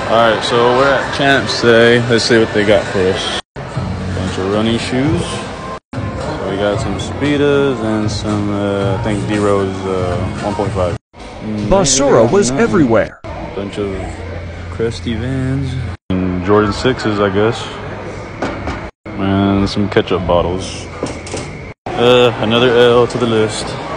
Alright, so we're at Champs today. Let's see what they got for us. Bunch of running shoes. So we got some Speedas and some, I think D-Rose 1.5. Basura was everywhere. Bunch of Cresty Vans. And Jordan 6s, I guess. And some ketchup bottles. Another L to the list.